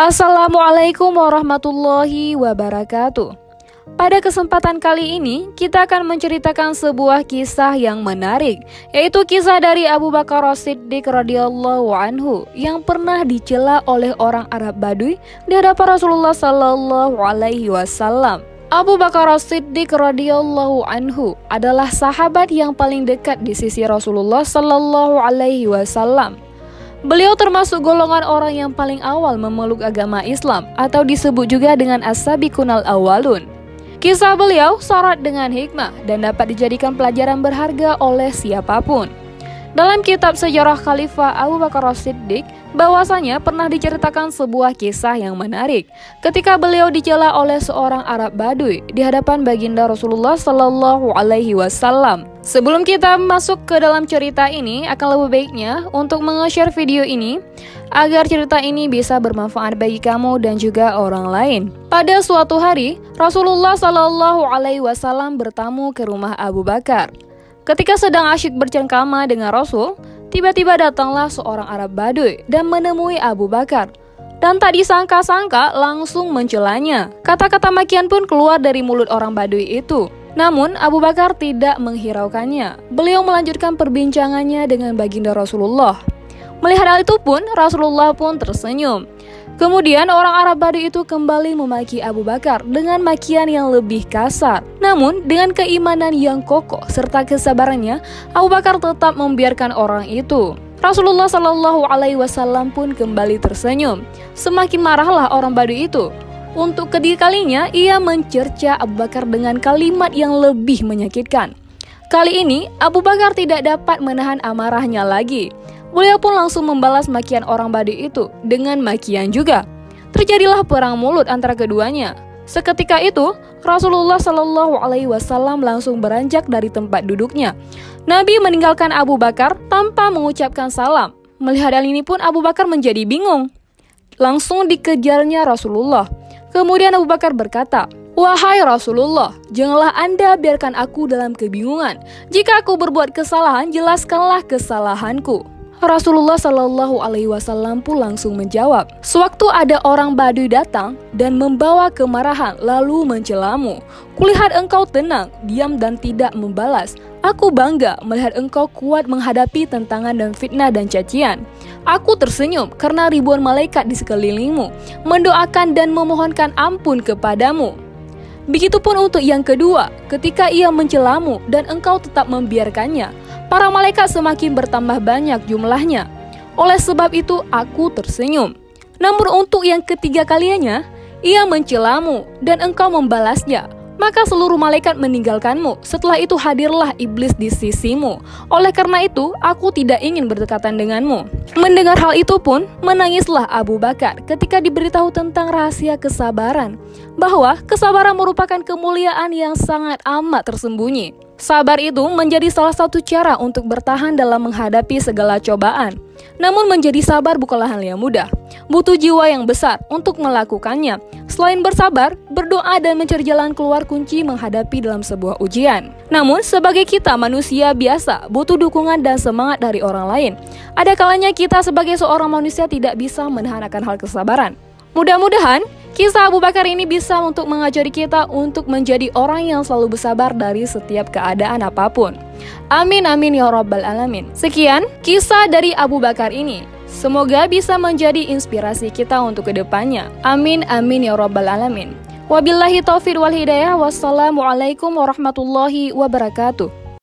Assalamualaikum warahmatullahi wabarakatuh. Pada kesempatan kali ini, kita akan menceritakan sebuah kisah yang menarik, yaitu kisah dari Abu Bakar As-Siddiq radhiyallahu anhu yang pernah dicela oleh orang Arab Baduy di hadapan Rasulullah sallallahu alaihi wasallam. Abu Bakar As-Siddiq radhiyallahu anhu adalah sahabat yang paling dekat di sisi Rasulullah sallallahu alaihi wasallam. Beliau termasuk golongan orang yang paling awal memeluk agama Islam atau disebut juga dengan as-sabiqunal awwalun. Kisah beliau syarat dengan hikmah dan dapat dijadikan pelajaran berharga oleh siapapun. Dalam kitab sejarah Khalifah Abu Bakar As-Siddiq, bahwasanya pernah diceritakan sebuah kisah yang menarik ketika beliau dicela oleh seorang Arab Baduy di hadapan baginda Rasulullah sallallahu alaihi wasallam. Sebelum kita masuk ke dalam cerita ini, akan lebih baiknya untuk menge-share video ini agar cerita ini bisa bermanfaat bagi kamu dan juga orang lain. Pada suatu hari, Rasulullah sallallahu alaihi wasallam bertamu ke rumah Abu Bakar. Ketika sedang asyik bercengkrama dengan Rasul, tiba-tiba datanglah seorang Arab Baduy dan menemui Abu Bakar. Dan tak disangka-sangka langsung mencelanya. Kata-kata makian pun keluar dari mulut orang Baduy itu. Namun Abu Bakar tidak menghiraukannya. Beliau melanjutkan perbincangannya dengan baginda Rasulullah. Melihat hal itu pun, Rasulullah pun tersenyum. Kemudian orang Arab Baduy itu kembali memaki Abu Bakar dengan makian yang lebih kasar. Namun dengan keimanan yang kokoh serta kesabarannya, Abu Bakar tetap membiarkan orang itu. Rasulullah Shallallahu Alaihi Wasallam pun kembali tersenyum. Semakin marahlah orang Baduy itu. Untuk ketiga kalinya ia mencerca Abu Bakar dengan kalimat yang lebih menyakitkan. Kali ini Abu Bakar tidak dapat menahan amarahnya lagi. Beliau pun langsung membalas makian orang Baduy itu dengan makian juga. Terjadilah perang mulut antara keduanya. Seketika itu, Rasulullah Shallallahu Alaihi Wasallam langsung beranjak dari tempat duduknya. Nabi meninggalkan Abu Bakar tanpa mengucapkan salam. Melihat hal ini pun Abu Bakar menjadi bingung. Langsung dikejarnya Rasulullah. Kemudian Abu Bakar berkata, "Wahai Rasulullah, janganlah Anda biarkan aku dalam kebingungan. Jika aku berbuat kesalahan, jelaskanlah kesalahanku." Rasulullah Shallallahu Alaihi Wasallam pun langsung menjawab, "Sewaktu ada orang Baduy datang dan membawa kemarahan lalu mencelamu, kulihat engkau tenang, diam dan tidak membalas. Aku bangga melihat engkau kuat menghadapi tentangan dan fitnah dan cacian. Aku tersenyum karena ribuan malaikat di sekelilingmu mendoakan dan memohonkan ampun kepadamu. Begitupun untuk yang kedua, ketika ia mencelamu dan engkau tetap membiarkannya, para malaikat semakin bertambah banyak jumlahnya. Oleh sebab itu aku tersenyum. Namun untuk yang ketiga kalinya, ia mencelamu dan engkau membalasnya, maka seluruh malaikat meninggalkanmu. Setelah itu hadirlah iblis di sisimu. Oleh karena itu, aku tidak ingin berdekatan denganmu." Mendengar hal itu pun, menangislah Abu Bakar ketika diberitahu tentang rahasia kesabaran, bahwa kesabaran merupakan kemuliaan yang sangat amat tersembunyi. Sabar itu menjadi salah satu cara untuk bertahan dalam menghadapi segala cobaan. Namun menjadi sabar bukanlah hal yang mudah. Butuh jiwa yang besar untuk melakukannya. Selain bersabar, berdoa dan mencari jalan keluar kunci menghadapi dalam sebuah ujian. Namun sebagai kita manusia biasa, butuh dukungan dan semangat dari orang lain. Ada kalanya kita sebagai seorang manusia tidak bisa menahan akan hal kesabaran. Mudah-mudahan kisah Abu Bakar ini bisa untuk mengajari kita untuk menjadi orang yang selalu bersabar dari setiap keadaan apapun. Amin amin ya rabbal alamin. Sekian kisah dari Abu Bakar ini. Semoga bisa menjadi inspirasi kita untuk kedepannya. Amin amin ya rabbal alamin. Wabillahi taufiq wal hidayah. Wassalamualaikum warahmatullahi wabarakatuh.